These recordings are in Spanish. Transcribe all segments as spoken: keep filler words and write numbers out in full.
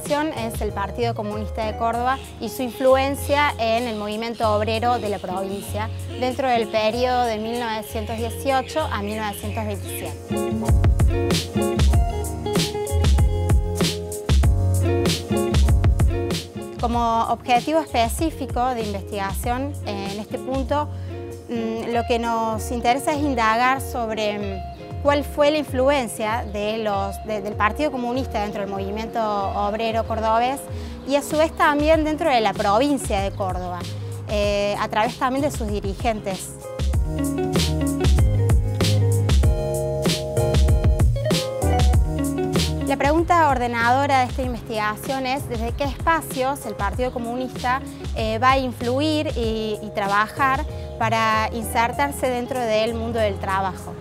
investigación es el Partido Comunista de Córdoba y su influencia en el movimiento obrero de la provincia dentro del periodo de mil novecientos dieciocho a mil novecientos veintisiete. Como objetivo específico de investigación, en este punto, lo que nos interesa es indagar sobre cuál fue la influencia de los, de, del Partido Comunista dentro del movimiento obrero cordobés y a su vez también dentro de la provincia de Córdoba, eh, a través también de sus dirigentes. La pregunta ordenadora de esta investigación es desde qué espacios el Partido Comunista eh, va a influir y, y trabajar para insertarse dentro del mundo del trabajo.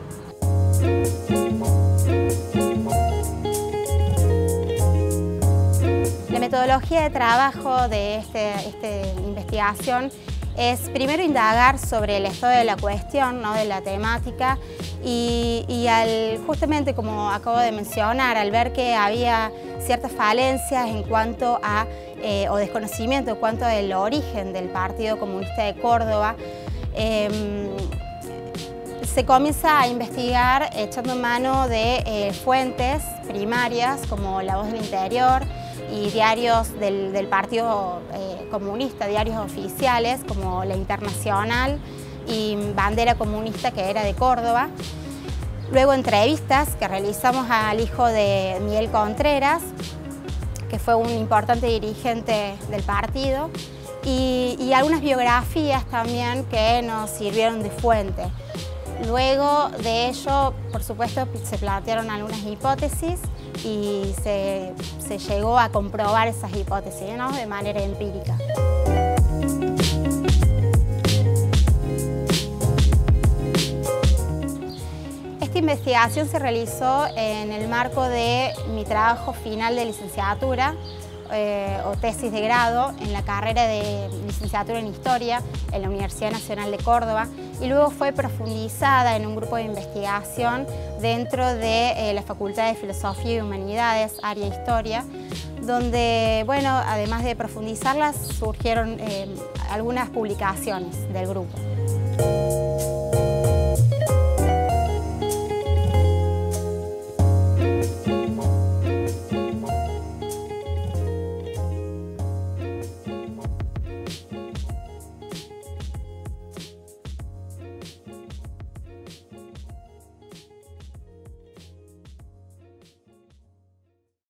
La metodología de trabajo de esta este investigación es primero indagar sobre el estado de la cuestión, ¿no? de la temática y, y al, justamente como acabo de mencionar, al ver que había ciertas falencias en cuanto a, eh, o desconocimiento en cuanto al origen del Partido Comunista de Córdoba, eh, se comienza a investigar echando mano de eh, fuentes primarias como La Voz del Interior y diarios del, del Partido eh, Comunista, diarios oficiales como La Internacional y Bandera Comunista, que era de Córdoba. Luego entrevistas que realizamos al hijo de Miguel Contreras, que fue un importante dirigente del partido, y, y algunas biografías también que nos sirvieron de fuente. Luego de ello, por supuesto, se plantearon algunas hipótesis y se, se llegó a comprobar esas hipótesis, ¿no? de manera empírica. Esta investigación se realizó en el marco de mi trabajo final de licenciatura eh, o tesis de grado en la carrera de licenciatura en Historia en la Universidad Nacional de Córdoba y luego fue profundizada en un grupo de investigación dentro de eh, la Facultad de Filosofía y Humanidades, área Historia, donde, bueno, además de profundizarlas, surgieron eh, algunas publicaciones del grupo.